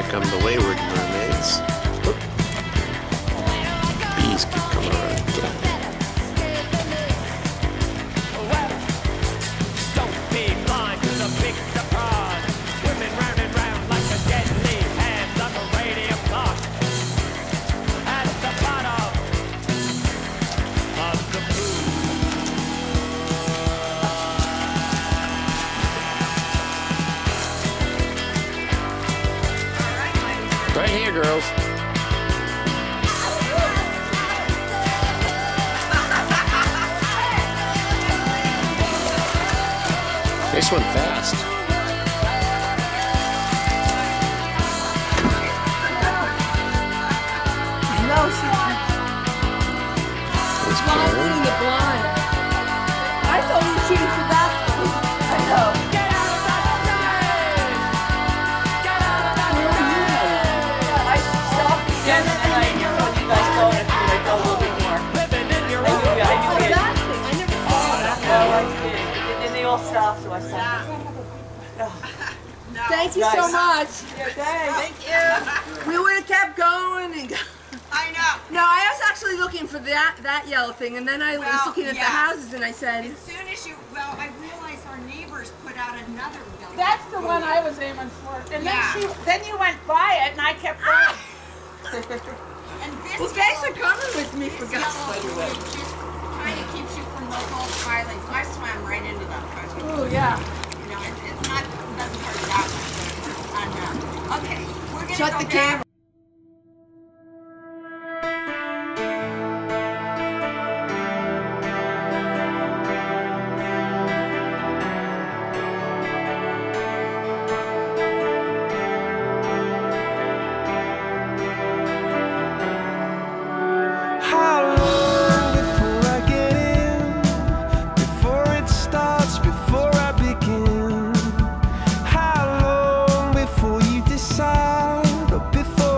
come the wayward mermaids. Oop. Bees keep coming around. Right here, girls. They swim fast. No, she's blind in the blind. I thought you were shooting for that. I know. Get out of that stage! Get out of that stage! I stopped again and I told you guys go if you like go a little bit more. I knew it. I never saw that. No, I did. And then they all stopped, so I stopped. Thank you so much. Thank you. We would have kept going and I know. No, I was actually looking for that yellow thing, and then I was looking at the houses, and I said, as soon as you, well, I realized our neighbors put out another yellow. That's the one I was aiming for. And then you went by it, and I kept going. And this well, thanks for coming with me for God's sake. It just kind of keeps you from local violence. I swam right into that country. Oh, yeah. You know, it's not, it doesn't hurt that much. Okay, we're going to Shut the camera. Before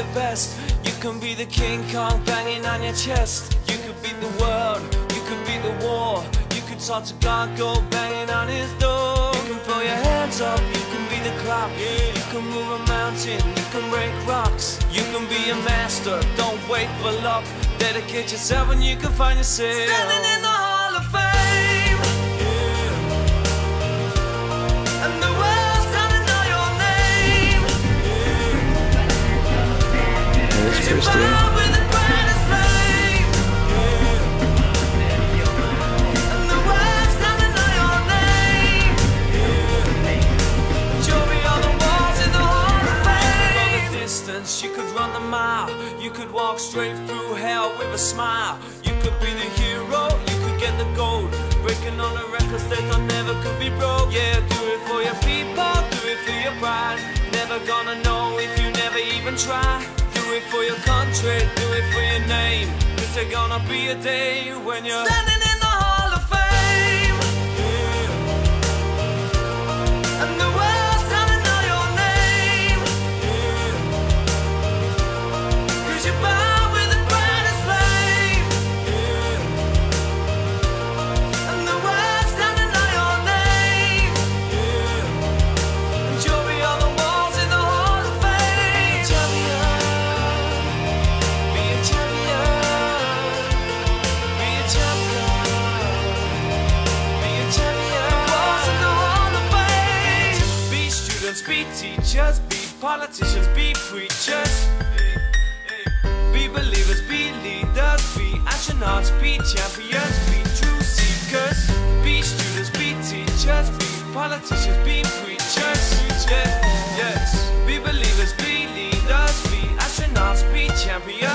best. You can be the King Kong banging on your chest. You could be the world, you could be the war. You could talk to God, go banging on his door. You can throw your hands up, you can be the clock. You can move a mountain, you can break rocks. You can be a master, don't wait for luck. Dedicate yourself and you can find yourself standing in the Hall of Fame. And the world's gonna know your name. There's Christy. With the brightest flame. And the world's gonna know your name. You'll be on the walls in the Hall of Fame. From a distance, you could run the mile. You could walk straight through hell with a smile. You could be the hero, you could get the gold. Breaking on the records that never could be broke. Yeah, do it for your people, do it for your pride. Never gonna know if you never even try. Do it for your country, do it for your name. Cause there's gonna be a day when you're standing in the Hall of Fame. And the world's gonna know your name. Cause you burn with the brightest flame. And the world's gonna know your name. And you'll be on the walls in the Hall of Fame. Be a champion. Be a champion. Be a champion. The walls in the Hall of Fame. Be students, be teachers, be politicians, be preachers. Be believers, be leaders, be astronauts, be champions, be truth seekers. Be students, be teachers, be politicians, be preachers. Yeah, yes. Be believers, be leaders, be astronauts, be champions.